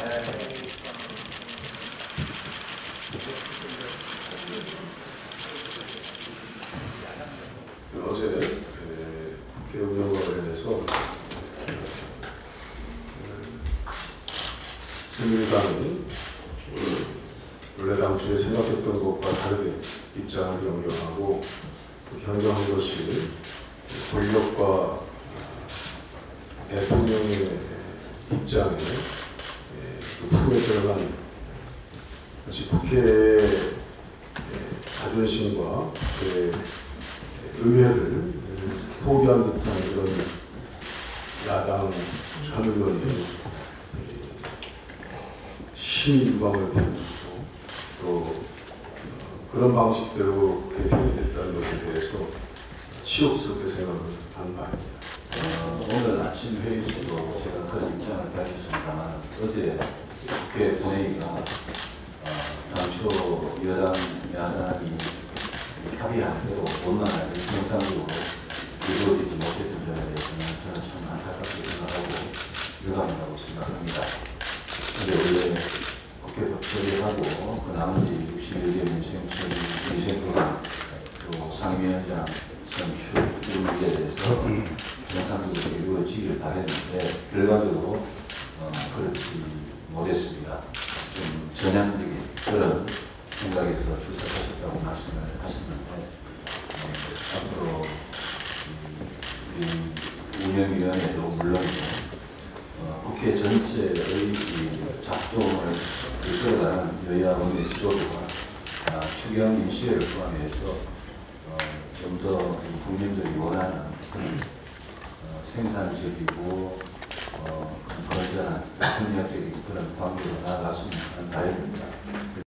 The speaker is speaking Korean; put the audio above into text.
어제 국회 운영과 관련해서 새누리당이 원래 당초에 생각했던 것과 다르게 입장을 변경하고 변경한 것이 권력과 대통령의 입장에 품에 들어간 것이 국회의 자존심과 의회를 포기한 듯한 그런 야당 전 의원이 심히 유감을 표하고 또 그런 방식대로 개편이 됐다는 것에 대해서 치욕스럽게 생각을 한 바입니다. 오늘 아침 회의에서도 제가 그런 입장을 밝혔습니다만 어제 국회 본회의가 당초 여당, 야당이 합의한 대로 원만하게 정상적으로 이루어지지 못했던 점에 대해서는 저는 참 안타깝게 생각하고 유감이라고 생각합니다. 그런데 원래 국회 처리하고 그 나머지 61개 민생법안 또 상임위원장 선출 이 문제에 대해서 정상적으로 이루어지길 바랬는데 결과적으로 그렇지 못했습니다. 좀 전향적인 그런 생각에서 출석하셨다고 말씀을 하셨는데 앞으로 운영위원회도 물론이고 국회 전체의 작동을 이끌어가는 여야 원내 지도부가 추경 인수위를 포함해서 좀 더 국민들이 원하는 생산적이고 건전한 협력적인 그런 관계로 나아갔으면 하는 바람입니다.